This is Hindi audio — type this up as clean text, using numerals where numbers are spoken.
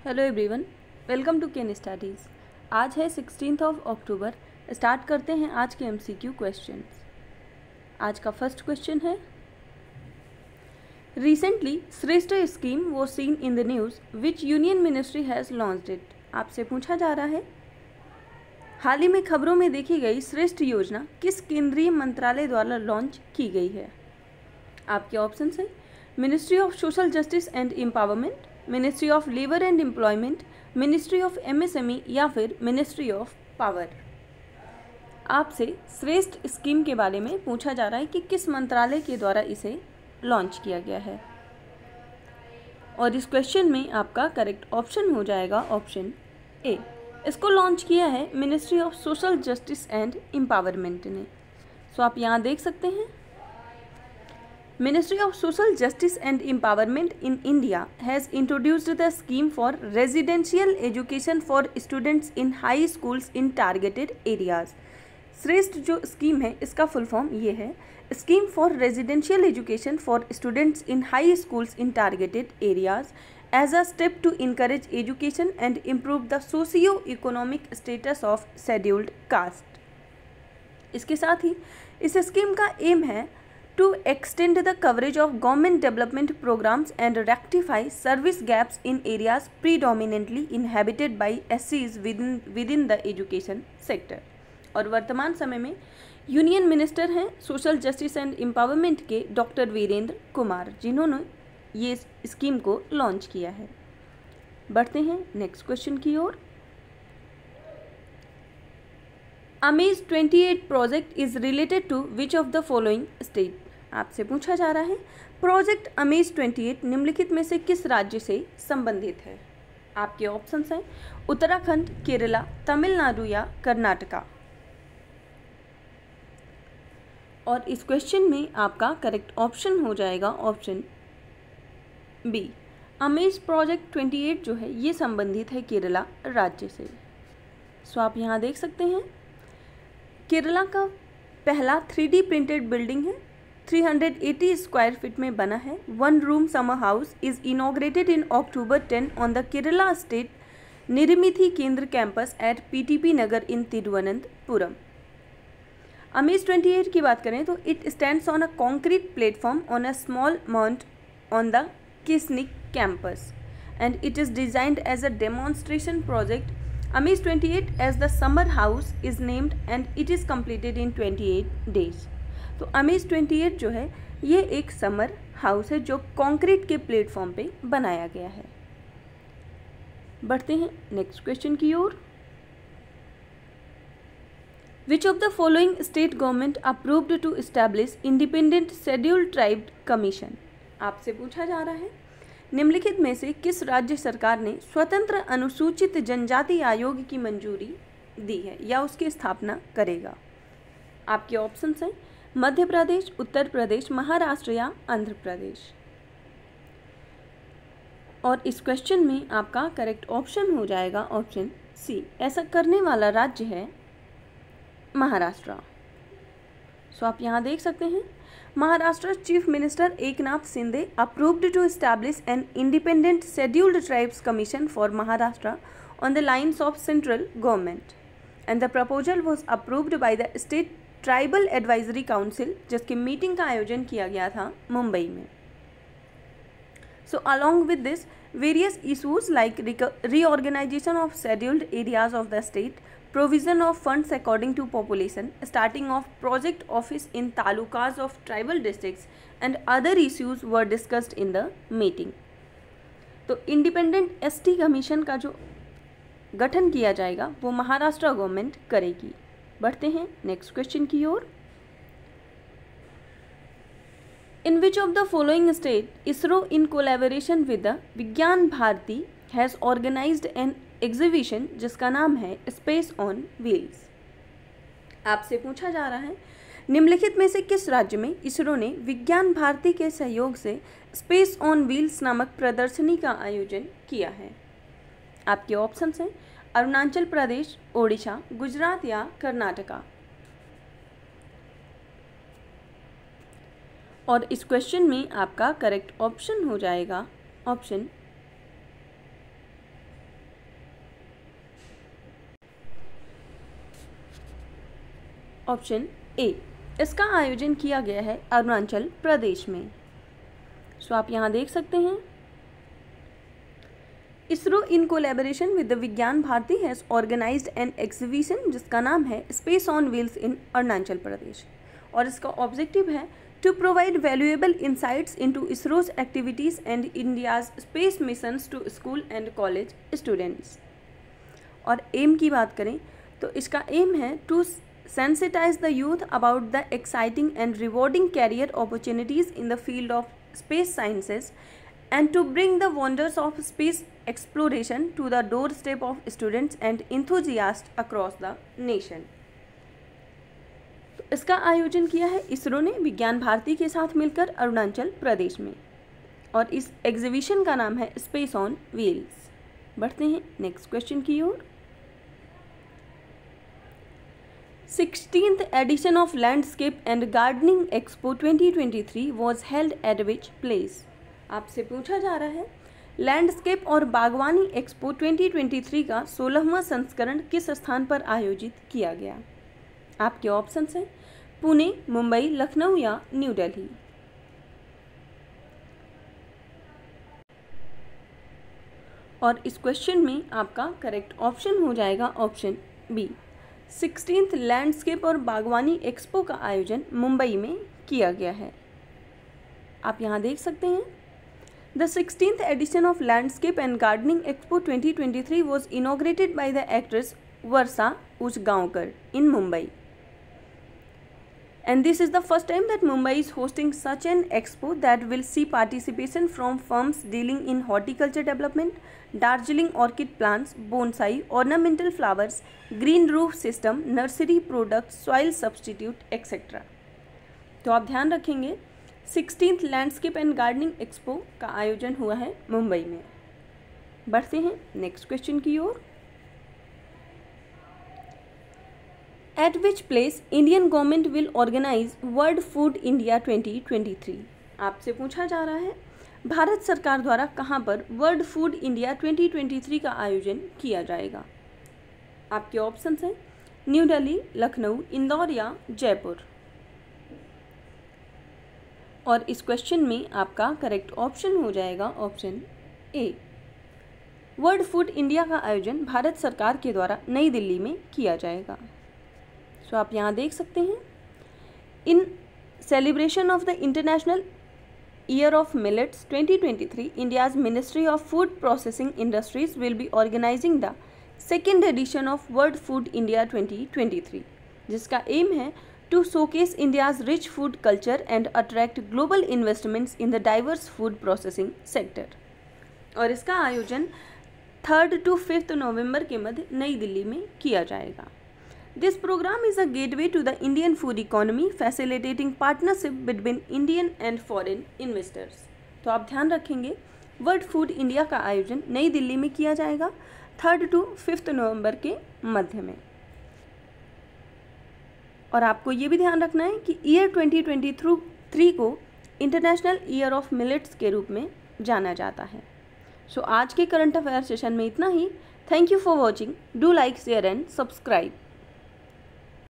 Hello everyone, welcome to Ken studies. आज है 16 अक्टूबर। स्टार्ट करते हैं आज के एमसीक्यू क्वेश्चंस। आज का फर्स्ट क्वेश्चन है, recently Shreshta scheme was seen in the news which union ministry has launched it. आपसे पूछा जा रहा है, हाल ही में खबरों में देखी गई श्रेष्ठ योजना किस केंद्रीय मंत्रालय द्वारा लॉन्च की गई है। आपके ऑप्शन है ministry of social justice and empowerment, ministry of labour and employment, ministry of MSME या फिर मिनिस्ट्री ऑफ पावर। आपसे श्रेष्ठ स्कीम के बारे में पूछा जा रहा है कि किस मंत्रालय के द्वारा इसे लॉन्च किया गया है, और इस क्वेश्चन में आपका करेक्ट ऑप्शन हो जाएगा ऑप्शन ए। इसको लॉन्च किया है ministry of social justice and empowerment ने। सो आप यहाँ देख सकते हैं, Ministry of Social Justice and Empowerment in India has introduced the scheme for residential education for students in high schools in targeted areas। श्रेष्ठ जो स्कीम है इसका फुल फॉर्म ये है, scheme for residential education for students in high schools in targeted areas as a step to encourage education and improve the socio economic status of scheduled caste. इसके साथ ही इस स्कीम का एम है to extend the coverage of government development programs and rectify service gaps in areas predominantly inhabited by SCs within the education sector। और वर्तमान समय में यूनियन मिनिस्टर हैं सोशल जस्टिस एंड एम्पावरमेंट के डॉक्टर वीरेंद्र कुमार, जिन्होंने ये स्कीम को लॉन्च किया है। बढ़ते हैं नेक्स्ट क्वेश्चन की ओर। Amaze 28 project is related to which of the following state. आपसे पूछा जा रहा है, प्रोजेक्ट अमेज 28 निम्नलिखित में से किस राज्य से संबंधित है। आपके ऑप्शंस हैं उत्तराखंड, केरला, तमिलनाडु या कर्नाटका। और इस क्वेश्चन में आपका करेक्ट ऑप्शन हो जाएगा ऑप्शन बी। अमेज प्रोजेक्ट 28 जो है ये संबंधित है केरला राज्य से। सो आप यहाँ देख सकते हैं, केरला का पहला 3D प्रिंटेड बिल्डिंग है, 380 स्क्वायर फीट में बना है। 1 room summer house is inaugurated in October 10 on the Kerala state Nirmithi Kendra campus at PTP Nagar in Thiruvananthapuram. Amaze 28 की बात करें तो it stands on a concrete platform on a small mount on the KESNIK campus and it is designed as a demonstration project. Amaze 28 as the summer house is named and it is completed in 28 days। तो अमेज 28 जो है ये एक समर हाउस है जो कंक्रीट के प्लेटफॉर्म पे बनाया गया है। बढ़ते हैं नेक्स्ट क्वेश्चन की ओर। Which of the following state government approved to establish independent scheduled tribe commission. आपसे पूछा जा रहा है, निम्नलिखित में से किस राज्य सरकार ने स्वतंत्र अनुसूचित जनजाति आयोग की मंजूरी दी है या उसकी स्थापना करेगा। आपके ऑप्शंस हैं मध्य प्रदेश, उत्तर प्रदेश, महाराष्ट्र या आंध्र प्रदेश। और इस क्वेश्चन में आपका करेक्ट ऑप्शन हो जाएगा ऑप्शन सी। ऐसा करने वाला राज्य है महाराष्ट्र। सो आप यहाँ देख सकते हैं, Maharashtra chief minister Eknath Shinde approved to establish an independent scheduled tribes commission for Maharashtra on the lines of central government and the proposal was approved by the state tribal advisory council, जिसकी मीटिंग का आयोजन किया गया था मुंबई में। So along with this various issues like reorganisation of scheduled areas of the state, provision of funds according to population, starting of project office in talukas of tribal districts and other issues were discussed in the meeting। तो इंडिपेंडेंट एसटी कमीशन का जो गठन किया जाएगा वो महाराष्ट्र गवर्नमेंट करेगी। बढ़ते हैं नेक्स्ट क्वेश्चन की ओर। In which of the following state ISRO in collaboration with the Vigyan Bharati has organised an exhibition जिसका नाम है स्पेस ऑन व्हील्स। आपसे पूछा जा रहा है, निम्नलिखित में से किस राज्य में इसरो ने विज्ञान भारती के सहयोग से स्पेस ऑन व्हील्स नामक प्रदर्शनी का आयोजन किया है। आपके ऑप्शंस हैं अरुणाचल प्रदेश, ओडिशा, गुजरात या कर्नाटका। और इस क्वेश्चन में आपका करेक्ट ऑप्शन हो जाएगा ऑप्शन ऑप्शन ए, इसका आयोजन किया गया है अरुणाचल प्रदेश में। सो आप यहाँ देख सकते हैं, ISRO in collaboration with the Vigyan Bharati has organised an exhibition जिसका नाम है space on wheels in Arunachal Pradesh, और इसका ऑब्जेक्टिव है to provide valuable insights into ISRO's activities and India's space missions to school and college students. और एम की बात करें तो इसका एम है to sensitize the youth about the exciting and rewarding career opportunities in the field of space sciences and to bring the wonders of space exploration to the doorstep of students and enthusiasts across the nation। तो इसका आयोजन किया है इसरो ने विज्ञान भारती के साथ मिलकर अरुणाचल प्रदेश में, और इस एग्जीबिशन का नाम है स्पेस ऑन व्हील्स। बढ़ते हैं नेक्स्ट क्वेश्चन की ओर। 16th edition of Landscape and Gardening Expo 2023 was held at which place? आपसे पूछा जा रहा है लैंडस्केप और बागवानी एक्सपो 2023 का 16वां संस्करण किस स्थान पर आयोजित किया गया? आपके ऑप्शंस हैं पुणे, मुंबई, लखनऊ या न्यू दिल्ली। और इस क्वेश्चन में आपका करेक्ट ऑप्शन हो जाएगा ऑप्शन बी, 16th लैंडस्केप और बागवानी एक्सपो का आयोजन मुंबई में किया गया है। आप यहाँ देख सकते हैं, the 16th edition of landscape and gardening expo 2023 was inaugurated by the actress Varsha Usgaonkar in Mumbai, and this is the first time that Mumbai is hosting such an expo that will see participation from firms dealing in horticulture development, Darjeeling orchid plants, bonsai, ornamental flowers, green roof system, nursery products, soil substitute, etc. तो आप ध्यान रखेंगे 16th landscape and gardening expo का आयोजन हुआ है मुंबई में। बढ़ते हैं नेक्स्ट क्वेश्चन की ओर। At which place Indian government will organize World Food India 2023? आपसे पूछा जा रहा है भारत सरकार द्वारा कहाँ पर वर्ल्ड फूड इंडिया 2023 का आयोजन किया जाएगा? आपके ऑप्शंस हैं न्यू दिल्ली, लखनऊ, इंदौर या जयपुर। और इस क्वेश्चन में आपका करेक्ट ऑप्शन हो जाएगा option A, world food India का आयोजन भारत सरकार के द्वारा नई दिल्ली में किया जाएगा। सो आप यहाँ देख सकते हैं, in celebration of the international year of millets 2023 India's ministry of food processing industries will be organising the second edition of world food India 2023, जिसका एम है to showcase India's rich food culture and attract global investments in the diverse food processing sector. और इसका आयोजन 3rd to 5th नवंबर के मध्य नई दिल्ली में किया जाएगा। This program is a gateway to the Indian food economy, facilitating partnership between Indian and foreign investors। तो आप ध्यान रखेंगे वर्ल्ड फूड इंडिया का आयोजन नई दिल्ली में किया जाएगा 3rd to 5th नवंबर के मध्य में। और आपको ये भी ध्यान रखना है कि ईयर 2023 को इंटरनेशनल ईयर ऑफ मिलेट्स के रूप में जाना जाता है। सो आज के करंट अफेयर सेशन में इतना ही। Thank you for watching. Do like, share and subscribe.